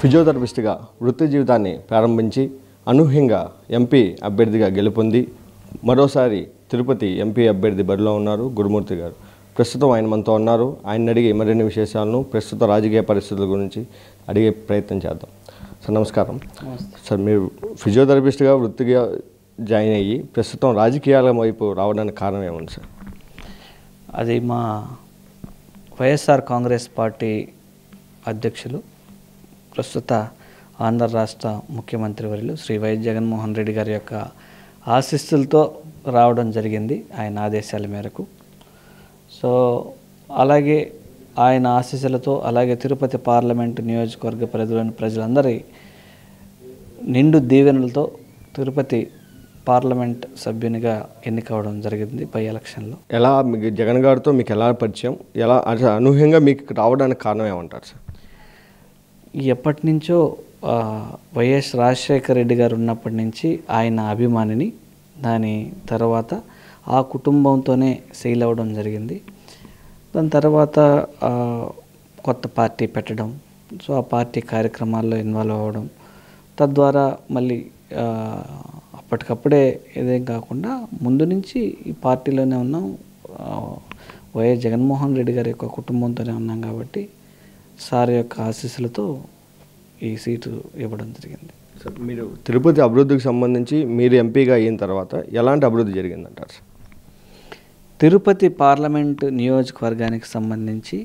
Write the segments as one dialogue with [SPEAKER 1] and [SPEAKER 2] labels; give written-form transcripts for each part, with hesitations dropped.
[SPEAKER 1] ఫిజియోథెరపిస్ట్గా వృత్తి జీవితాన్ని ప్రారంభించి అనూహ్యంగా ఎంపీ అభ్యర్థిగా గెలుపొంది మరోసారి తిరుపతి ఎంపీ అభ్యర్థి బరిలో ఉన్నారు గురుమూర్తి గారు. ప్రస్తుతం ఆయన మనతో ఉన్నారు. ఆయన అడిగే మరిన్ని విశేషాలను, ప్రస్తుత రాజకీయ పరిస్థితుల గురించి అడిగే ప్రయత్నం చేద్దాం. సార్ నమస్కారం. సార్, మీరు ఫిజియోథెరపిస్ట్గా వృత్తిగా జాయిన్ అయ్యి ప్రస్తుతం రాజకీయాల వైపు రావడానికి కారణం ఏముంది సార్?
[SPEAKER 2] అది మా వైఎస్ఆర్ కాంగ్రెస్ పార్టీ అధ్యక్షులు, ప్రస్తుత ఆంధ్ర రాష్ట్ర ముఖ్యమంత్రి వర్యులు శ్రీ వైఎస్ జగన్మోహన్ రెడ్డి గారి యొక్క ఆశీస్సులతో రావడం జరిగింది, ఆయన ఆదేశాల మేరకు. సో అలాగే ఆయన ఆశీస్సులతో, అలాగే తిరుపతి పార్లమెంటు నియోజకవర్గ పరిధిలోని ప్రజలందరి నిండు దీవెనలతో తిరుపతి పార్లమెంట్ సభ్యునిగా ఎన్నికవడం జరిగింది బై ఎలక్షన్లో.
[SPEAKER 1] ఎలా మీకు జగన్ గారితో మీకు ఎలా పరిచయం, ఎలా అనూహ్యంగా మీకు రావడానికి కారణం ఏమంటారు సార్?
[SPEAKER 2] ఎప్పటి నుంచో వైఎస్ రాజశేఖర రెడ్డి గారు ఉన్నప్పటి నుంచి ఆయన అభిమానిని. దాని తర్వాత ఆ కుటుంబంతోనే సెయిల్ అవ్వడం జరిగింది. దాని తర్వాత కొత్త పార్టీ పెట్టడం, సో ఆ పార్టీ కార్యక్రమాల్లో ఇన్వాల్వ్ అవ్వడం, తద్వారా మళ్ళీ అప్పటికప్పుడే ఏదేం కాకుండా ముందు నుంచి ఈ పార్టీలోనే ఉన్నాం. వైఎస్ జగన్మోహన్ రెడ్డి గారి యొక్క కుటుంబంతోనే ఉన్నాం కాబట్టి సార్ యొక్క ఆశీస్సులతో ఈ సీటు ఇవ్వడం జరిగింది.
[SPEAKER 1] సార్, మీరు తిరుపతి అభివృద్ధికి సంబంధించి మీరు ఎంపీగా అయిన తర్వాత ఎలాంటి అభివృద్ధి జరిగిందంటారు సార్?
[SPEAKER 2] తిరుపతి పార్లమెంటు నియోజకవర్గానికి సంబంధించి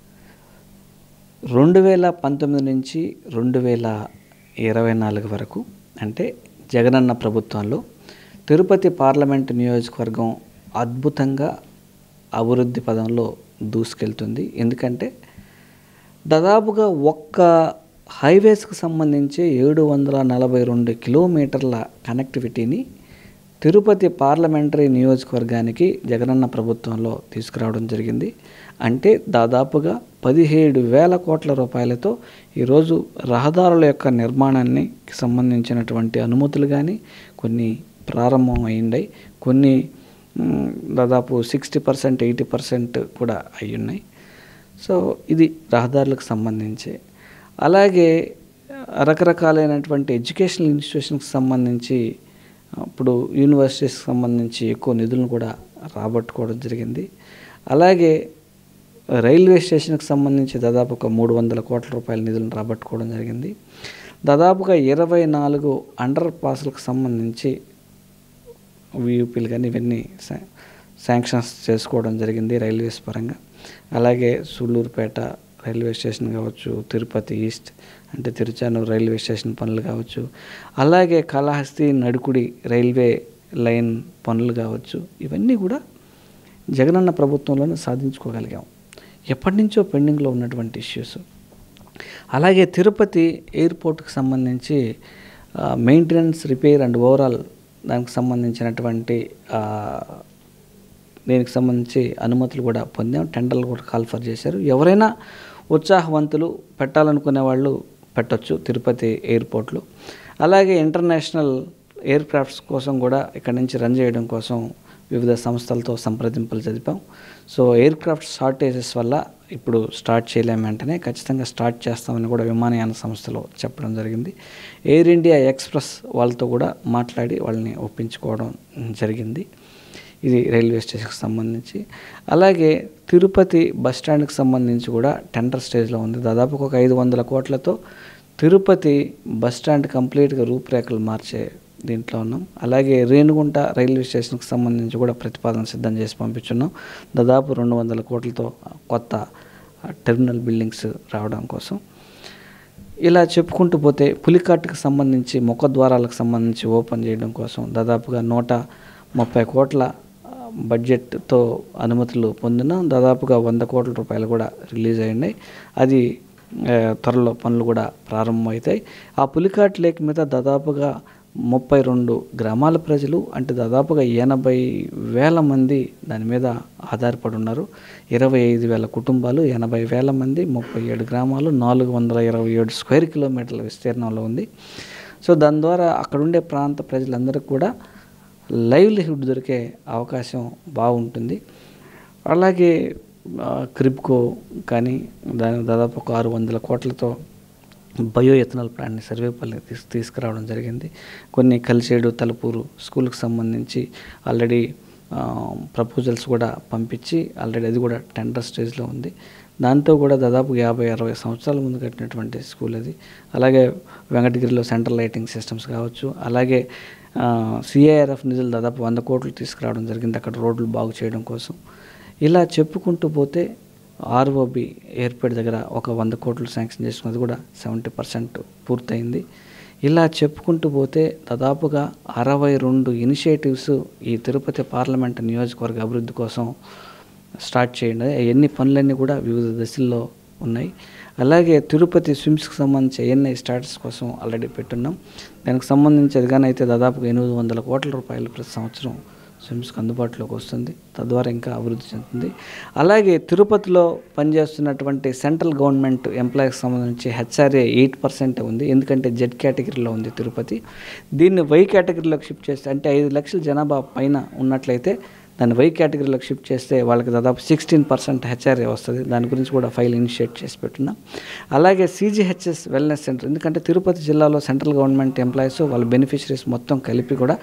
[SPEAKER 2] 2019 నుంచి 2024 వరకు, అంటే జగనన్న ప్రభుత్వంలో తిరుపతి పార్లమెంటు నియోజకవర్గం అద్భుతంగా అభివృద్ధి పదంలో దూసుకెళ్తుంది. ఎందుకంటే దాదాపుగా ఒక్క హైవేస్కి సంబంధించి 742 కిలోమీటర్ల కనెక్టివిటీని తిరుపతి పార్లమెంటరీ నియోజకవర్గానికి జగనన్న ప్రభుత్వంలో తీసుకురావడం జరిగింది. అంటే దాదాపుగా 17,000 కోట్ల రూపాయలతో ఈరోజు రహదారుల యొక్క నిర్మాణానికి సంబంధించినటువంటి అనుమతులు కానీ కొన్ని ప్రారంభం అయ్యిండాయి, కొన్ని దాదాపు 60%, 80% కూడా అయ్యున్నాయి. సో ఇది రహదారులకు సంబంధించి. అలాగే రకరకాలైనటువంటి ఎడ్యుకేషనల్ ఇన్స్టిట్యూషన్కి సంబంధించి, ఇప్పుడు యూనివర్సిటీస్కి సంబంధించి ఎక్కువ నిధులను కూడా రాబట్టుకోవడం జరిగింది. అలాగే రైల్వే స్టేషన్కి సంబంధించి దాదాపు ఒక 300 కోట్ల రూపాయల నిధులను రాబట్టుకోవడం జరిగింది. దాదాపుగా 24 అండర్ పాస్లకు సంబంధించి వీయూపీలు కానీ ఇవన్నీ శాంక్షన్స్ చేసుకోవడం జరిగింది రైల్వేస్ పరంగా. అలాగే సూళ్ళూరుపేట రైల్వే స్టేషన్ కావచ్చు, తిరుపతి ఈస్ట్ అంటే తిరుచానూరు రైల్వే స్టేషన్ పనులు కావచ్చు, అలాగే కాళహస్తి నడుకుడి రైల్వే లైన్ పనులు కావచ్చు, ఇవన్నీ కూడా జగనన్న ప్రభుత్వంలోనే సాధించుకోగలిగాం. ఎప్పటి నుంచో పెండింగ్లో ఉన్నటువంటి ఇష్యూస్. అలాగే తిరుపతి ఎయిర్పోర్ట్కి సంబంధించి మెయింటెనెన్స్, రిపేర్ అండ్ ఓవరాల్ దానికి సంబంధించినటువంటి దీనికి సంబంధించి అనుమతులు కూడా పొందాం. టెండర్లు కూడా కాల్ఫర్ చేశారు. ఎవరైనా ఉత్సాహవంతులు పెట్టాలనుకునే వాళ్ళు పెట్టొచ్చు తిరుపతి ఎయిర్పోర్ట్లో. అలాగే ఇంటర్నేషనల్ ఎయిర్ క్రాఫ్ట్స్ కోసం కూడా ఇక్కడి నుంచి రన్ చేయడం కోసం వివిధ సంస్థలతో సంప్రదింపులు జరిపాం. సో ఎయిర్ క్రాఫ్ట్ షార్టేజెస్ వల్ల ఇప్పుడు స్టార్ట్ చేయలేము, వెంటనే ఖచ్చితంగా స్టార్ట్ చేస్తామని కూడా విమానయాన సంస్థలో చెప్పడం జరిగింది. ఎయిర్ ఇండియా ఎక్స్ప్రెస్ వాళ్ళతో కూడా మాట్లాడి వాళ్ళని ఒప్పించుకోవడం జరిగింది. ఇది రైల్వే స్టేషన్కి సంబంధించి. అలాగే తిరుపతి బస్ స్టాండ్కి సంబంధించి కూడా టెండర్ స్టేజ్లో ఉంది. దాదాపు ఒక 500 కోట్లతో తిరుపతి బస్ స్టాండ్ కంప్లీట్గా రూపురేఖలు మార్చే దీంట్లో ఉన్నాం. అలాగే రేణిగుంట రైల్వే స్టేషన్కి సంబంధించి కూడా ప్రతిపాదన సిద్ధం చేసి పంపించున్నాం. దాదాపు 200 కోట్లతో కొత్త టెర్మినల్ బిల్డింగ్స్ రావడం కోసం. ఇలా చెప్పుకుంటూ పోతే పులికాట్కి సంబంధించి ముఖద్వారాలకు సంబంధించి ఓపెన్ చేయడం కోసం దాదాపుగా 130 కోట్ల బడ్జెట్తో అనుమతులు పొందినాం. దాదాపుగా 100 కోట్ల రూపాయలు కూడా రిలీజ్ అయ్యాయి. అది త్వరలో పనులు కూడా ప్రారంభమవుతాయి. ఆ పులికాట్ లేక్ మీద దాదాపుగా 32 గ్రామాల ప్రజలు, అంటే దాదాపుగా 80,000 మంది దాని మీద ఆధారపడి ఉన్నారు. 25,000 కుటుంబాలు, 80,000 మంది, 37 గ్రామాలు, 427 స్క్వేర్ కిలోమీటర్ల విస్తీర్ణంలో ఉంది. సో దాని ద్వారా అక్కడుండే ప్రాంత ప్రజలందరికీ కూడా లైవ్లీహుడ్ దొరికే అవకాశం బాగుంటుంది. అలాగే క్రిబ్కో కానీ దాని దాదాపు ఒక 600 కోట్లతో బయో ఎథనాల్ ప్లాంట్ని సర్వేపల్లి తీసుకురావడం జరిగింది. కొన్ని కలిసేడు, తలుపూరు స్కూల్కి సంబంధించి ఆల్రెడీ ప్రపోజల్స్ కూడా పంపించి ఆల్రెడీ అది కూడా టెండర్ స్టేజ్లో ఉంది. దాంతో కూడా దాదాపు 50-60 సంవత్సరాల ముందు కట్టినటువంటి స్కూల్ అది. అలాగే వెంకటగిరిలో సెంట్రల్ లైటింగ్ సిస్టమ్స్ కావచ్చు, అలాగే సిఐఆర్ఎఫ్ నిధులు దాదాపు 100 కోట్లు తీసుకురావడం జరిగింది అక్కడ రోడ్లు బాగు చేయడం కోసం. ఇలా చెప్పుకుంటూ పోతే ఆర్ఓబి ఎయిర్పోర్ట్ దగ్గర ఒక 100 కోట్లు శాంక్షన్ చేసుకున్నది కూడా 70% పూర్తయింది. ఇలా చెప్పుకుంటూ పోతే దాదాపుగా 62 ఇనిషియేటివ్స్ ఈ తిరుపతి పార్లమెంట్ నియోజకవర్గ అభివృద్ధి కోసం స్టార్ట్ చేయండి. అవన్నీ పనులన్నీ కూడా వివిధ దశల్లో ఉన్నాయి. అలాగే తిరుపతి స్విమ్స్కి సంబంధించి ఎన్ఐ స్టాటస్ కోసం ఆల్రెడీ పెట్టున్నాం. దానికి సంబంధించి అదిగానైతే దాదాపుగా 800 కోట్ల రూపాయలు ప్రతి సంవత్సరం స్విమ్స్కి అందుబాటులోకి వస్తుంది. తద్వారా ఇంకా అభివృద్ధి చెందుతుంది. అలాగే తిరుపతిలో పనిచేస్తున్నటువంటి సెంట్రల్ గవర్నమెంట్ ఎంప్లాయీకి సంబంధించి హెచ్ఆర్ఏ 8% ఉంది. ఎందుకంటే జెడ్ కేటగిరీలో ఉంది తిరుపతి. దీన్ని వై కేటగిరీలోకి షిఫ్ట్ చేస్తే, అంటే 5 లక్షల జనాభా పైన ఉన్నట్లయితే దాన్ని వై కేటగిరీలోకి షిఫ్ట్ చేస్తే వాళ్ళకి దాదాపు 16% హెచ్ఆర్ఏ వస్తుంది. దాని గురించి కూడా ఫైల్ ఇనిషియేట్ చేసి పెట్టున్నాం. అలాగే సిజిహెచ్ఎస్ వెల్నెస్ సెంటర్, ఎందుకంటే తిరుపతి జిల్లాలో సెంట్రల్ గవర్నమెంట్ ఎంప్లాయీస్ వాళ్ళ బెనిఫిషరీస్ మొత్తం కలిపి కూడా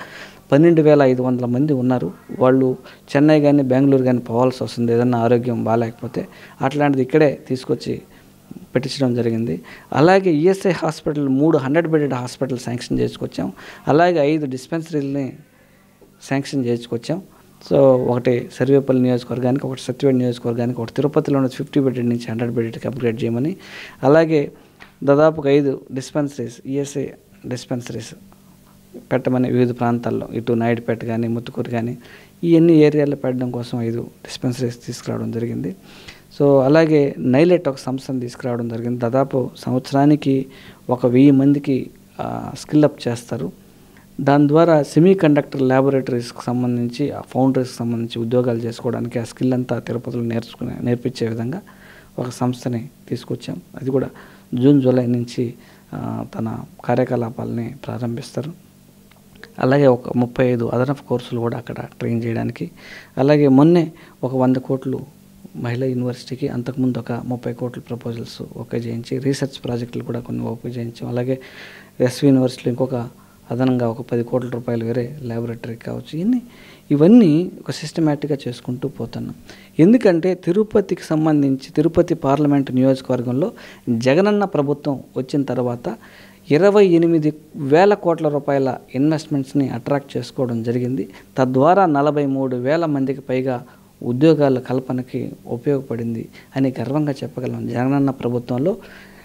[SPEAKER 2] 12,500 మంది ఉన్నారు. వాళ్ళు చెన్నై కానీ బెంగళూరు కానీ పోవాల్సి వస్తుంది ఏదన్నా ఆరోగ్యం బాగాలేకపోతే. అట్లాంటిది ఇక్కడే తీసుకొచ్చి పెట్టించడం జరిగింది. అలాగే ESI hospital 300 bedded hospital sanction చేసుకొచ్చాం. అలాగే 5 డిస్పెన్సరీలని శాంక్షన్ చేసుకొచ్చాం. సో ఒకటి సర్వేపల్లి నియోజకవర్గానికి, ఒకటి సత్యవేడి నియోజకవర్గానికి, ఒకటి తిరుపతిలో ఉన్న 50 బెడెడ్ నుంచి 100 బెడెడ్కి అప్గ్రేడ్ చేయమని, అలాగే దాదాపుగా 5 డిస్పెన్సరీస్ ఈఎస్ఐ డిస్పెన్సరీస్ పెట్టమని వివిధ ప్రాంతాల్లో, ఇటు నాయుడుపేట కానీ ముత్తుకూరు కానీ ఇవన్నీ ఏరియాల్లో పెట్టడం కోసం 5 డిస్పెన్సరీస్ తీసుకురావడం జరిగింది. సో అలాగే నైలెట్ ఒక సంస్థను తీసుకురావడం జరిగింది. దాదాపు సంవత్సరానికి 1000 మందికి స్కిల్ అప్ చేస్తారు. దాని ద్వారా సెమీ కండక్టర్ ల్యాబొరేటరీస్కి సంబంధించి, ఆ ఫౌండరీస్కి సంబంధించి ఉద్యోగాలు చేసుకోవడానికి ఆ స్కిల్ అంతా తిరుపతిలో నేర్పించే విధంగా ఒక సంస్థని తీసుకొచ్చాం. అది కూడా జూన్ జూలై నుంచి తన కార్యకలాపాలని ప్రారంభిస్తారు. అలాగే ఒక 35 అదనపు కోర్సులు కూడా అక్కడ ట్రైన్ చేయడానికి. అలాగే మొన్నే ఒక 100 కోట్లు మహిళా యూనివర్సిటీకి, అంతకుముందు ఒక 30 కోట్ల ప్రపోజల్స్ ఓకే చేయించి, రీసెర్చ్ ప్రాజెక్టులు కూడా కొన్ని ఓకే చేయించాం. అలాగే ఎస్వి యూనివర్సిటీలో ఇంకొక అదనంగా ఒక 10 కోట్ల రూపాయలు వేరే ల్యాబొరేటరీకి కావచ్చు. ఇవన్నీ ఒక సిస్టమేటిక్గా చేసుకుంటూ పోతున్నాం. ఎందుకంటే తిరుపతికి సంబంధించి తిరుపతి పార్లమెంటు నియోజకవర్గంలో జగనన్న ప్రభుత్వం వచ్చిన తర్వాత 28,000 కోట్ల రూపాయల ఇన్వెస్ట్మెంట్స్ని అట్రాక్ట్ చేసుకోవడం జరిగింది. తద్వారా 43,000 మందికి పైగా ఉద్యోగాల కల్పనకి ఉపయోగపడింది అని గర్వంగా చెప్పగలం. జగనన్న ప్రభుత్వంలో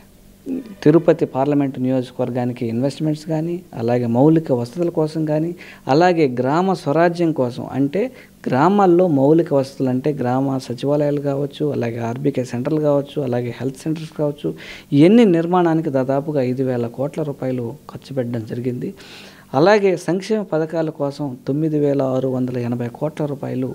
[SPEAKER 2] తిరుపతి పార్లమెంటు నియోజకవర్గానికి ఇన్వెస్ట్మెంట్స్ కానీ, అలాగే మౌలిక వసతుల కోసం కానీ, అలాగే గ్రామ స్వరాజ్యం కోసం, అంటే గ్రామాల్లో మౌలిక వసతులు అంటే గ్రామ సచివాలయాలు కావచ్చు, అలాగే ఆర్బీకే సెంటర్లు కావచ్చు, అలాగే హెల్త్ సెంటర్స్ కావచ్చు, ఇవన్నీ నిర్మాణానికి దాదాపుగా 5,000 కోట్ల రూపాయలు ఖర్చు పెట్టడం జరిగింది. అలాగే సంక్షేమ పథకాల కోసం 9,680 కోట్ల రూపాయలు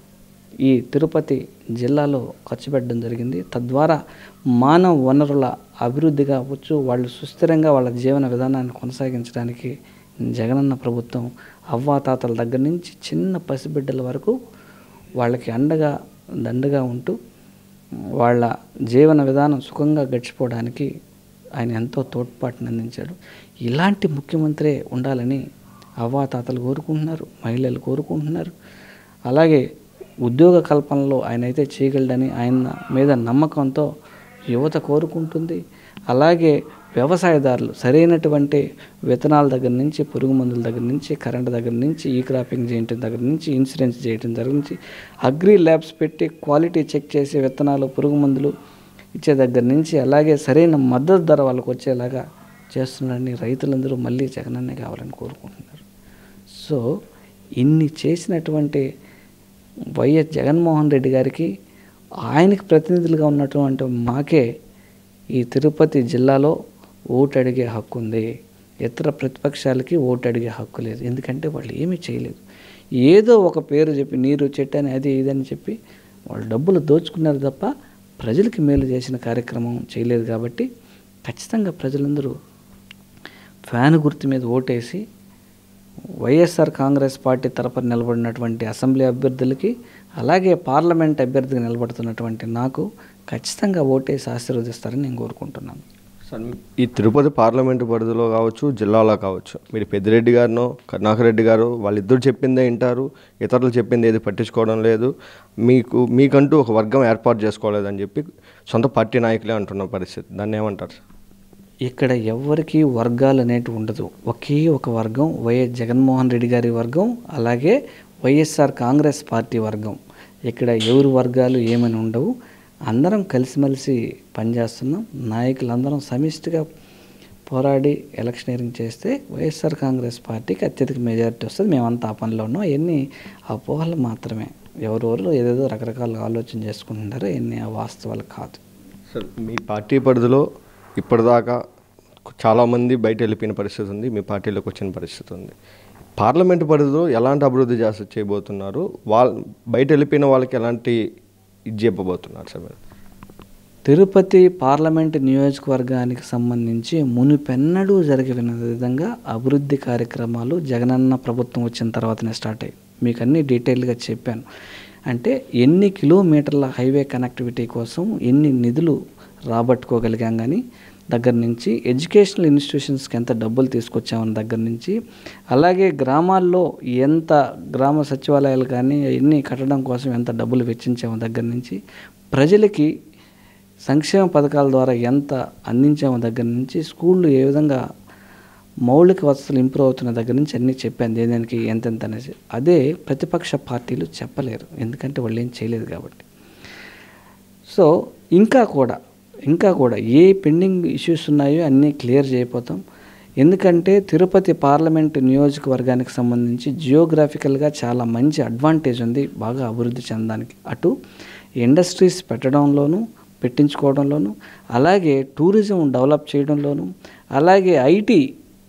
[SPEAKER 2] ఈ తిరుపతి జిల్లాలో ఖర్చు పెట్టడం జరిగింది. తద్వారా మానవ వనరుల అభివృద్ధి కావచ్చు, వాళ్ళు సుస్థిరంగా వాళ్ళ జీవన విధానాన్ని కొనసాగించడానికి జగనన్న ప్రభుత్వం అవ్వాతాతల దగ్గర నుంచి చిన్న పసిబిడ్డల వరకు వాళ్ళకి అండగా దండగా ఉంటూ వాళ్ళ జీవన విధానం సుఖంగా గడిచిపోవడానికి ఆయన ఎంతో తోడ్పాటుని అందించాడు. ఇలాంటి ముఖ్యమంత్రే ఉండాలని అవ్వాతాతలు కోరుకుంటున్నారు, మహిళలు కోరుకుంటున్నారు. అలాగే ఉద్యోగ కల్పనలో ఆయన అయితే చేయగలడని ఆయన మీద నమ్మకంతో యువత కోరుకుంటుంది. అలాగే వ్యవసాయదారులు సరైనటువంటి విత్తనాల దగ్గర నుంచి, పురుగు మందుల దగ్గర నుంచి, కరెంటు దగ్గర నుంచి, ఈ క్రాపింగ్ చేయటం దగ్గర నుంచి, ఇన్సూరెన్స్ చేయటం దగ్గర నుంచి, అగ్రి ల్యాబ్స్ పెట్టి క్వాలిటీ చెక్ చేసి విత్తనాలు, పురుగు మందులు ఇచ్చే దగ్గర నుంచి, అలాగే సరైన మద్దతు ధర వాళ్ళకు వచ్చేలాగా చేస్తున్నారని రైతులందరూ మళ్ళీ జగనన్నే కావాలని కోరుకుంటున్నారు. సో ఇన్ని చేసినటువంటి వైఎస్ జగన్మోహన్ రెడ్డి గారికి, ఆయనకి ప్రతినిధులుగా ఉన్నటువంటి మాకే ఈ తిరుపతి జిల్లాలో ఓటు అడిగే హక్కు ఉంది. ఇతర ప్రతిపక్షాలకి ఓటు అడిగే హక్కు లేదు. ఎందుకంటే వాళ్ళు ఏమీ చేయలేదు. ఏదో ఒక పేరు చెప్పి నీరు చెట్టని అది ఇదని చెప్పి వాళ్ళు డబ్బులు దోచుకున్నారు తప్ప ప్రజలకి మేలు చేసిన కార్యక్రమం చేయలేదు. కాబట్టి ఖచ్చితంగా ప్రజలందరూ ఫ్యాన్ గుర్తు మీద ఓటేసి వైఎస్ఆర్ కాంగ్రెస్ పార్టీ తరపున నిలబడినటువంటి అసెంబ్లీ అభ్యర్థులకి, అలాగే పార్లమెంట్ అభ్యర్థిగా నిలబడుతున్నటువంటి నాకు ఖచ్చితంగా ఓటేసి ఆశీర్వదిస్తారని నేను కోరుకుంటున్నాను.
[SPEAKER 1] సార్, ఈ తిరుపతి పార్లమెంటు పరిధిలో కావచ్చు, జిల్లాలో కావచ్చు, మీరు పెద్దిరెడ్డి గారినో కరుణాకర్ రెడ్డి గారు వాళ్ళిద్దరు చెప్పిందే వింటారు, ఇతరులు చెప్పింది ఏది పట్టించుకోవడం లేదు, మీకంటూ ఒక వర్గం ఏర్పాటు చేసుకోలేదని చెప్పి సొంత పార్టీ నాయకులే అంటున్న పరిస్థితి. దాన్ని ఏమంటారు సార్?
[SPEAKER 2] ఇక్కడ ఎవరికి వర్గాలు అనేటివి ఉండదు. ఒకే ఒక వర్గం వైఎస్ జగన్మోహన్ రెడ్డి గారి వర్గం, అలాగే వైఎస్ఆర్ కాంగ్రెస్ పార్టీ వర్గం. ఇక్కడ ఎవరు వర్గాలు ఏమని ఉండవు. అందరం కలిసిమెలిసి పనిచేస్తున్నాం. నాయకులందరం సమిష్టిగా పోరాడి ఎలక్షనీరింగ్ చేస్తే వైఎస్ఆర్ కాంగ్రెస్ పార్టీకి అత్యధిక మెజారిటీ వస్తుంది. మేమంతా ఆ పనిలో ఉన్నాం. ఎన్ని అపోహలు మాత్రమే. ఎవరెవరు ఏదేదో రకరకాల ఆలోచన చేసుకుంటున్నారో ఎన్ని వాస్తవాలు కాదు.
[SPEAKER 1] సార్, మీ పార్టీ పరిధిలో ఇప్పటిదాకా చాలామంది బయట వెళ్ళిపోయిన పరిస్థితి ఉంది, మీ పార్టీలోకి వచ్చిన పరిస్థితి ఉంది. పార్లమెంటు పరిధిలో ఎలాంటి అభివృద్ధి చేయబోతున్నారు? బయట వెళ్ళిపోయిన వాళ్ళకి ఎలాంటి ఇది చెప్పబోతున్నారు సార్?
[SPEAKER 2] తిరుపతి పార్లమెంటు నియోజకవర్గానికి సంబంధించి మునుపెన్నడూ జరిగిన విధంగా అభివృద్ధి కార్యక్రమాలు జగనన్న ప్రభుత్వం వచ్చిన తర్వాతనే స్టార్ట్ అయ్యాయి. మీకు అన్ని డీటెయిల్గా చెప్పాను. అంటే ఎన్ని కిలోమీటర్ల హైవే కనెక్టివిటీ కోసం ఎన్ని నిధులు రాబట్టుకోగలిగాం కానీ దగ్గర నుంచి, ఎడ్యుకేషనల్ ఇన్స్టిట్యూషన్స్కి ఎంత డబ్బులు తీసుకొచ్చామని దగ్గర నుంచి, అలాగే గ్రామాల్లో ఎంత గ్రామ సచివాలయాలు కానీ ఎన్ని కట్టడం కోసం ఎంత డబ్బులు వెచ్చించామో దగ్గర నుంచి, ప్రజలకి సంక్షేమ పథకాల ద్వారా ఎంత అందించామో దగ్గర నుంచి, స్కూళ్ళు ఏ విధంగా మౌలిక వసతులు ఇంప్రూవ్ అవుతున్న దగ్గర నుంచి అన్నీ చెప్పాను. దేనికి ఎంతెంత అనేసి. అదే ప్రతిపక్ష పార్టీలు చెప్పలేరు, ఎందుకంటే వాళ్ళు ఏం చేయలేదు కాబట్టి. సో ఇంకా కూడా ఏ పెండింగ్ ఇష్యూస్ ఉన్నాయో అన్నీ క్లియర్ చేయబోతాం. ఎందుకంటే తిరుపతి పార్లమెంటు నియోజకవర్గానికి సంబంధించి జియోగ్రాఫికల్గా చాలా మంచి అడ్వాంటేజ్ ఉంది బాగా అభివృద్ధి చెందడానికి. అటు ఇండస్ట్రీస్ పెట్టించుకోవడంలోనూ, అలాగే టూరిజం డెవలప్ చేయడంలోనూ, అలాగే ఐటీ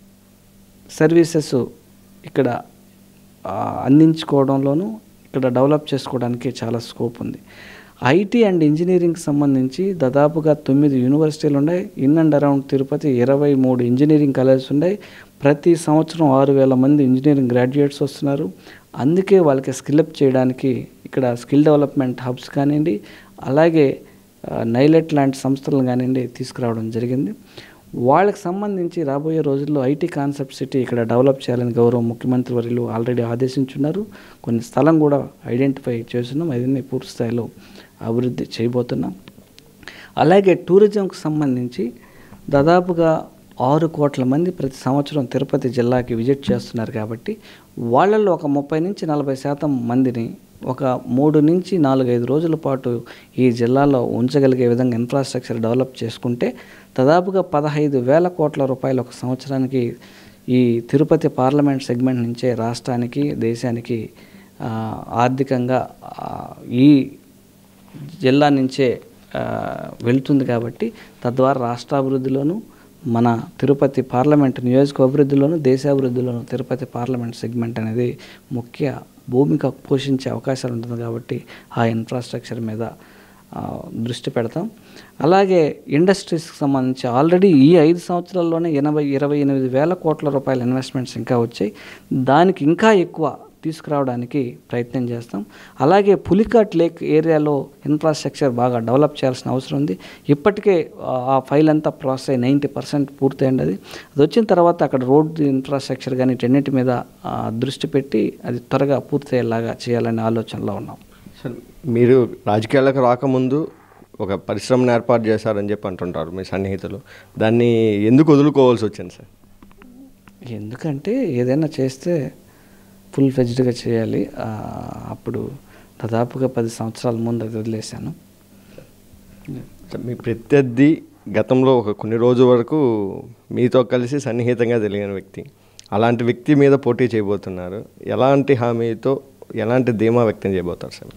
[SPEAKER 2] సర్వీసెస్ ఇక్కడ అందించుకోవడంలోనూ, ఇక్కడ డెవలప్ చేసుకోవడానికి చాలా స్కోప్ ఉంది. ఐటీ అండ్ ఇంజనీరింగ్కి సంబంధించి దాదాపుగా 9 యూనివర్సిటీలు ఉన్నాయి. In and around Tirupati 23 engineering colleges ఉన్నాయి. ప్రతి సంవత్సరం 6,000 మంది ఇంజనీరింగ్ గ్రాడ్యుయేట్స్ వస్తున్నారు. అందుకే వాళ్ళకి స్కిల్ చేయడానికి ఇక్కడ స్కిల్ డెవలప్మెంట్ హబ్స్ కానివ్వండి, అలాగే నైలెట్ లాంటి సంస్థలను కానివ్వండి తీసుకురావడం జరిగింది. వాళ్ళకి సంబంధించి రాబోయే రోజుల్లో ఐటీ కాన్సెప్ట్ సిటీ ఇక్కడ డెవలప్ చేయాలని గౌరవ ముఖ్యమంత్రి వర్యులు ఆల్రెడీ ఆదేశించున్నారు. కొన్ని స్థలం కూడా ఐడెంటిఫై చేస్తున్నాం. అవన్నీ పూర్తి స్థాయిలో అభివృద్ధి చేయబోతున్నాం. అలాగే టూరిజంకు సంబంధించి దాదాపుగా 6 కోట్ల మంది ప్రతి సంవత్సరం తిరుపతి జిల్లాకి విజిట్ చేస్తున్నారు. కాబట్టి వాళ్ళల్లో ఒక 30 నుంచి 40% మందిని ఒక 3 నుంచి 4-5 రోజుల పాటు ఈ జిల్లాలో ఉంచగలిగే విధంగా ఇన్ఫ్రాస్ట్రక్చర్ డెవలప్ చేసుకుంటే దాదాపుగా 15,000 కోట్ల రూపాయలు ఒక సంవత్సరానికి ఈ తిరుపతి పార్లమెంట్ సెగ్మెంట్ నుంచే రాష్ట్రానికి, దేశానికి ఆర్థికంగా ఈ జిల్లా నుంచే వెళ్తుంది. కాబట్టి తద్వారా రాష్ట్రాభివృద్ధిలోనూ, మన తిరుపతి పార్లమెంట్ నియోజక అభివృద్ధిలోనూ, దేశాభివృద్ధిలోనూ తిరుపతి పార్లమెంట్ సెగ్మెంట్ అనేది ముఖ్య భూమిక పోషించే అవకాశాలు ఉంటుంది. కాబట్టి ఆ ఇన్ఫ్రాస్ట్రక్చర్ మీద దృష్టి పెడతాం. అలాగే ఇండస్ట్రీస్కి సంబంధించి ఆల్రెడీ ఈ 5 సంవత్సరాల్లోనే 28,000 కోట్ల రూపాయల ఇన్వెస్ట్మెంట్స్ ఇంకా వచ్చాయి. దానికి ఇంకా ఎక్కువ తీసుకురావడానికి ప్రయత్నం చేస్తాం. అలాగే పులికాట్ లేక్ ఏరియాలో ఇన్ఫ్రాస్ట్రక్చర్ బాగా డెవలప్ చేయాల్సిన అవసరం ఉంది. ఇప్పటికే ఆ ఫైల్ అంతా ప్రాసెస్ అయ్యి 90% పూర్తయింది. అది వచ్చిన తర్వాత అక్కడ రోడ్ ఇన్ఫ్రాస్ట్రక్చర్ కానీ వీటన్నిటి మీద దృష్టి పెట్టి అది త్వరగా పూర్తయ్యేలాగా చేయాలనే ఆలోచనలో ఉన్నాం.
[SPEAKER 1] సార్, మీరు రాజకీయాలకు రాకముందు ఒక పరిశ్రమను ఏర్పాటు చేశారని చెప్పి అంటుంటారు మీ సన్నిహితులు. దాన్ని ఎందుకు వదులుకోవాల్సి వచ్చింది సార్?
[SPEAKER 2] ఎందుకంటే ఏదైనా చేస్తే ఫుల్ ఫ్లెడ్జ్డ్గా చేయాలి. అప్పుడు దాదాపుగా 10 సంవత్సరాల ముందు అది వదిలేశాను.
[SPEAKER 1] మీ ప్రత్యర్థి గతంలో కొన్ని రోజుల వరకు మీతో కలిసి సన్నిహితంగా తెలియని వ్యక్తి, అలాంటి వ్యక్తి మీద పోటీ చేయబోతున్నారు. ఎలాంటి హామీతో, ఎలాంటి ధీమా వ్యక్తం చేయబోతారు సార్?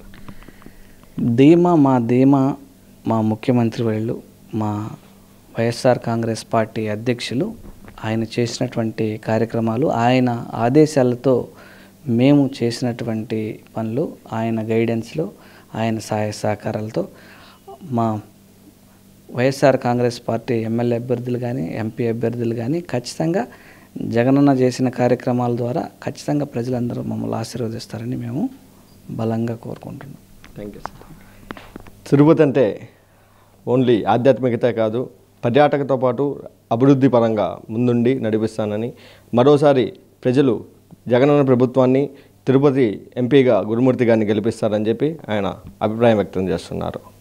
[SPEAKER 2] ధీమా మా ముఖ్యమంత్రి వాళ్ళు, మా వైఎస్ఆర్ కాంగ్రెస్ పార్టీ అధ్యక్షులు ఆయన చేసినటువంటి కార్యక్రమాలు, ఆయన ఆదేశాలతో మేము చేసినటువంటి పనులు, ఆయన గైడెన్స్లో, ఆయన సహాయ సహకారాలతో మా వైఎస్ఆర్ కాంగ్రెస్ పార్టీ ఎమ్మెల్యే అభ్యర్థులు కానీ, ఎంపీ అభ్యర్థులు కానీ ఖచ్చితంగా జగనన్న చేసిన కార్యక్రమాల ద్వారా ఖచ్చితంగా ప్రజలందరూ మమ్మల్ని ఆశీర్వదిస్తారని మేము బలంగా కోరుకుంటున్నాం.
[SPEAKER 1] Thank you sir. తిరుపతి అంటే ఓన్లీ ఆధ్యాత్మికత కాదు, పర్యాటకతో పాటు అభివృద్ధి పరంగా ముందుండి నడిపిస్తానని, మరోసారి ప్రజలు జగనన్న ప్రభుత్వాన్ని, తిరుపతి ఎంపీగా గురుమూర్తి గారిని గెలిపిస్తారని చెప్పి ఆయన అభిప్రాయం వ్యక్తం చేస్తున్నారు.